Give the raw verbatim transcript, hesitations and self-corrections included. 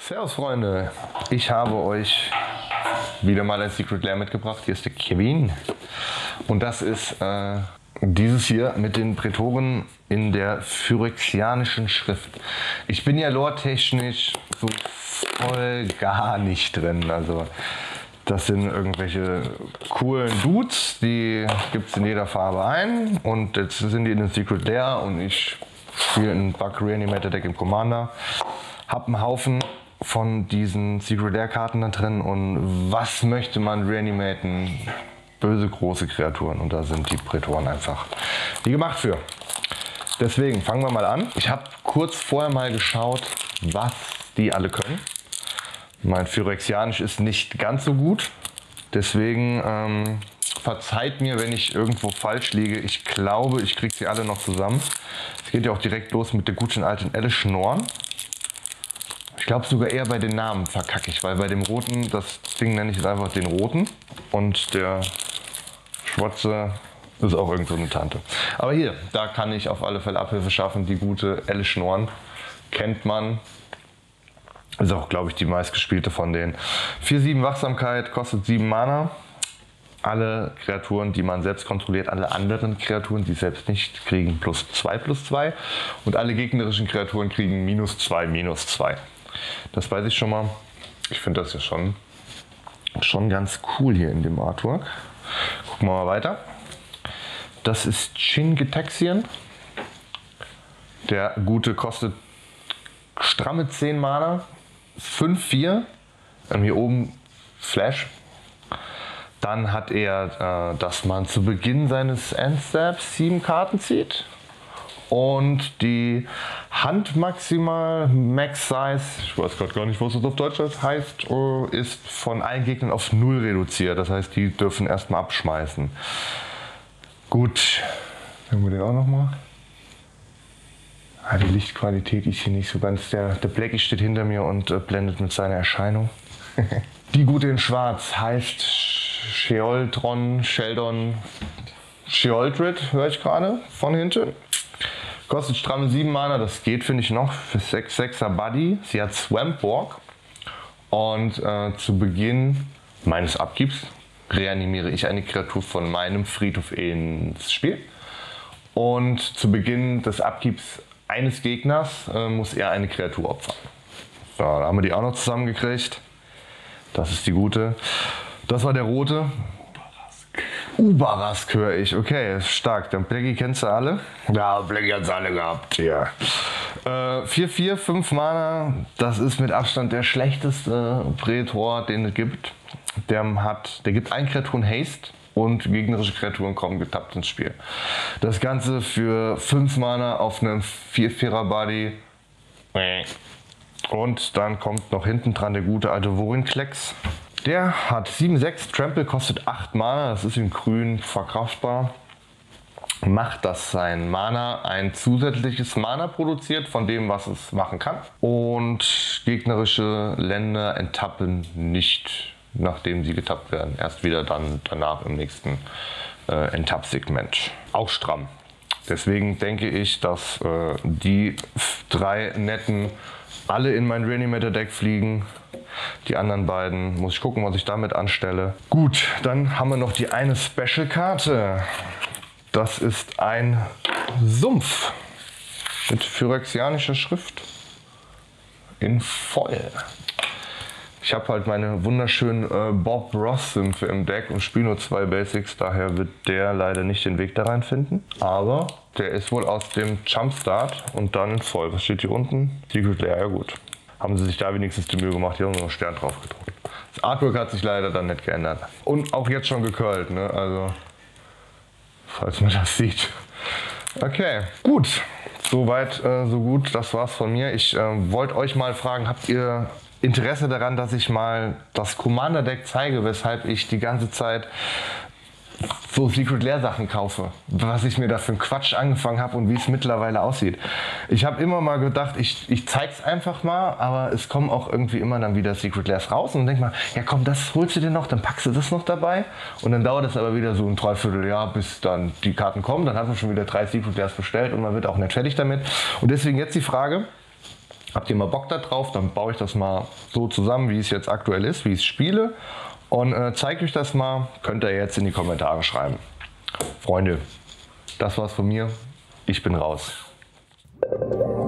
Servus Freunde, ich habe euch wieder mal ein Secret Lair mitgebracht. Hier ist der Kevin und das ist äh, dieses hier mit den Prätoren in der phyrexianischen Schrift. Ich bin ja lore-technisch so voll gar nicht drin, also das sind irgendwelche coolen Dudes, die gibt es in jeder Farbe ein und jetzt sind die in den Secret Lair und ich spiele ein Bug Reanimator Deck im Commander, hab einen Haufen von diesen Secret Lair Karten da drin und was möchte man reanimaten? Böse große Kreaturen und da sind die Prätoren einfach wie gemacht für. Deswegen fangen wir mal an. Ich habe kurz vorher mal geschaut, was die alle können. Mein Phyrexianisch ist nicht ganz so gut, deswegen ähm, verzeiht mir, wenn ich irgendwo falsch liege. Ich glaube, ich kriege sie alle noch zusammen. Es geht ja auch direkt los mit der guten alten Alice Norn. Ich glaube sogar eher bei den Namen verkacke ich, weil bei dem roten, das Ding nenne ich jetzt einfach den roten und der schwarze ist auch irgend so eine Tante. Aber hier, da kann ich auf alle Fälle Abhilfe schaffen. Die gute Alice Norn kennt man. Ist auch, glaube ich, die meistgespielte von denen. vier sieben Wachsamkeit, kostet sieben Mana. Alle Kreaturen, die man selbst kontrolliert, alle anderen Kreaturen, die selbst nicht, kriegen plus zwei plus zwei. Und alle gegnerischen Kreaturen kriegen minus zwei minus zwei. Das weiß ich schon mal. Ich finde das ja schon, schon ganz cool hier in dem Artwork. Gucken wir mal weiter. Das ist Chin-Gitaxian. Der gute kostet stramme zehn Mana. fünf vier. Ähm, hier oben Flash. Dann hat er, äh, dass man zu Beginn seines Endsteps sieben Karten zieht. Und die Handmaximal Max Size, ich weiß gerade gar nicht, was das auf Deutsch heißt, ist von allen Gegnern auf null reduziert. Das heißt, die dürfen erstmal abschmeißen. Gut, nehmen wir den auch nochmal. Ah, die Lichtqualität ist hier nicht so ganz. Der, der Blackie steht hinter mir und äh, blendet mit seiner Erscheinung. Die gute in Schwarz heißt Sheoldron, Sheldon, Sheoldred, höre ich gerade von hinten. Kostet stramme sieben Mana, das geht, finde ich, noch für sechs sechser Buddy. Sie hat Swampwalk und äh, zu Beginn meines Upkeeps reanimiere ich eine Kreatur von meinem Friedhof ins Spiel. Und zu Beginn des Upkeeps eines Gegners äh, muss er eine Kreatur opfern. So, da haben wir die auch noch zusammengekriegt. Das ist die gute. Das war der rote. Ubarask höre ich, okay, ist stark. Den Blackie kennst du alle? Ja, Blackie hat es alle gehabt, ja. Äh, vier vier, fünf Mana, das ist mit Abstand der schlechteste Prätor, den es gibt. Der, hat, der gibt ein Kreaturen Haste und gegnerische Kreaturen kommen getappt ins Spiel. Das Ganze für fünf Mana auf einem vier vierer Body. Und dann kommt noch hinten dran der gute alte Vorinclex. Der hat sieben sechs, Trample kostet acht Mana, das ist in grün verkraftbar. Macht, dass sein Mana ein zusätzliches Mana produziert von dem, was es machen kann. Und gegnerische Länder enttappen nicht, nachdem sie getappt werden. Erst wieder dann danach im nächsten äh, Enttapp-Segment. Auch stramm. Deswegen denke ich, dass äh, die drei netten alle in mein Reanimator Deck fliegen. Die anderen beiden muss ich gucken, was ich damit anstelle. Gut, dann haben wir noch die eine Special-Karte. Das ist ein Sumpf mit phyrexianischer Schrift in voll. Ich habe halt meine wunderschönen äh, Bob Ross Sümpfe im Deck und spiele nur zwei Basics, daher wird der leider nicht den Weg da rein finden. Aber der ist wohl aus dem Jumpstart und dann in voll. Was steht hier unten? Secret Lair, ja gut. Haben sie sich da wenigstens die Mühe gemacht, hier haben sie noch einen Stern drauf gedruckt. Das Artwork hat sich leider dann nicht geändert. Und auch jetzt schon gecurlt, ne? Also, falls man das sieht. Okay, gut. Soweit, äh, so gut. Das war's von mir. Ich äh, wollte euch mal fragen, habt ihr Interesse daran, dass ich mal das Commander Deck zeige, weshalb ich die ganze Zeit so Secret Lair Sachen kaufe, was ich mir da für einen Quatsch angefangen habe und wie es mittlerweile aussieht. Ich habe immer mal gedacht, ich, ich zeig's einfach mal, aber es kommen auch irgendwie immer dann wieder Secret Lairs raus und denk mal, ja komm, das holst du dir noch, dann packst du das noch dabei und dann dauert es aber wieder so ein Dreivierteljahr, bis dann die Karten kommen, dann hat man schon wieder drei Secret Lairs bestellt und man wird auch nicht fertig damit. Und deswegen jetzt die Frage, Habt ihr mal Bock da drauf, dann baue ich das mal so zusammen, wie es jetzt aktuell ist, wie ich es spiele. Und äh, zeige euch das mal, könnt ihr jetzt in die Kommentare schreiben. Freunde, das war's von mir. Ich bin raus.